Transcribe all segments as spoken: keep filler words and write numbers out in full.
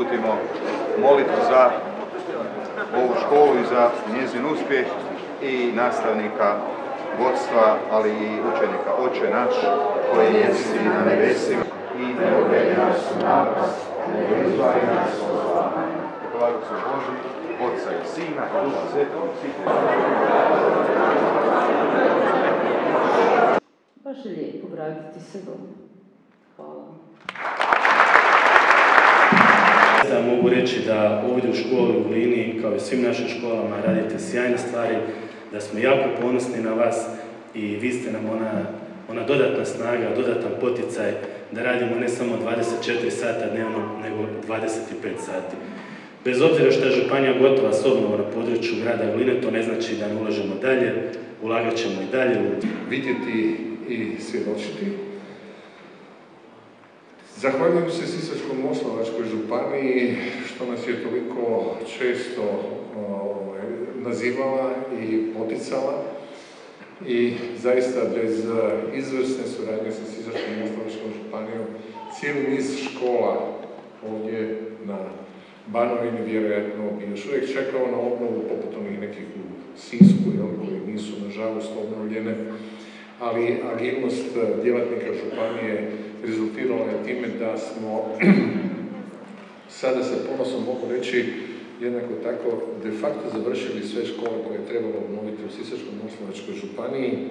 uputimo molitvu za ovu školu i za njezin uspjeh i nastavnika, vodstva, ali i učenika. Oče naš, koji jesi na nebesima i ne odvedi nas u napast, nego izbavi nas od zla. Blagoslov Božji, Otca i Sina i Duha Svetog i svih. Baš je lijepo vratiti se doma. Hvala. Da mogu reći da ovdje u školi u Glini, kao i svim našim školama, radite sjajne stvari, da smo jako ponosni na vas i vi ste nam ona, ona dodatna snaga, dodatan poticaj da radimo ne samo dvadeset četiri sata dnevno, nego dvadeset pet sati. Bez obzira što je županija gotova s obnovom na području grada Gline, to ne znači da ne ulažemo dalje, ulagat ćemo i dalje. Vidjeti i svjedočiti. Zahvaljujem se Sisačko-moslavačkoj županiji što nas je toliko često ovaj, nazivala i poticala i zaista bez izvrsne suradnje sa Sisačko-moslavačkom županijom cijeli niz škola ovdje na Banovini vjerojatno bi još uvijek čekao na obnovu poput onih nekih u Sisku, koji nisu nažalost obnovljene, ali agilnost djelatnika županije rezultirala je time da smo sada se ponosom mogu reći jednako tako de facto završili sve škole koje je trebalo obnoviti u Sisačko-moslavačkoj županiji.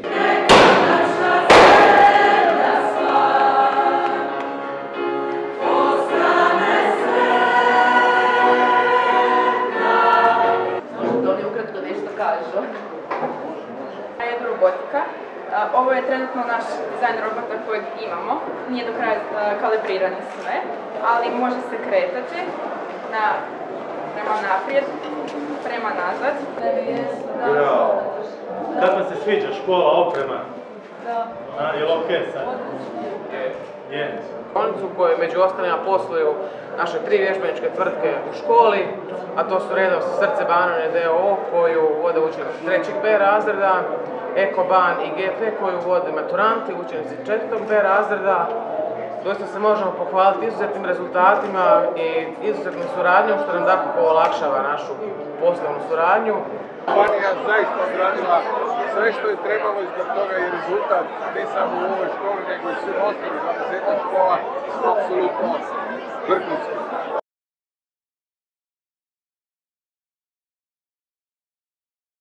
Da oni ukratko nešto kažu. Robotika. Ovo je trenutno naš dizajn robota kojeg imamo. Nije do kraja kalibriran sve, ali može se kretati na, prema naprijed, prema nazad. Bravo! Kako se sviđa škola, oprema? Da. A, je li okej sad? Je. Bolnicu u kojoj među ostalima posluju naše tri vježbeničke tvrtke u školi, a to su redom Srce Banovine d o o koju vode učenici trećeg B razreda, Ekoban i G P koju vode maturanti, učenici četvrtog B razreda. Doista se možemo pohvaliti izuzetnim rezultatima i izuzetnom suradnjom, što nam dakako olakšava našu poslovnu suradnju. Županija zaista odradila sve što je trebalo i zbog toga je rezultat ne samo u ovoj školi, nego i svim ostalim dvadeset škola apsolutno vrhunski.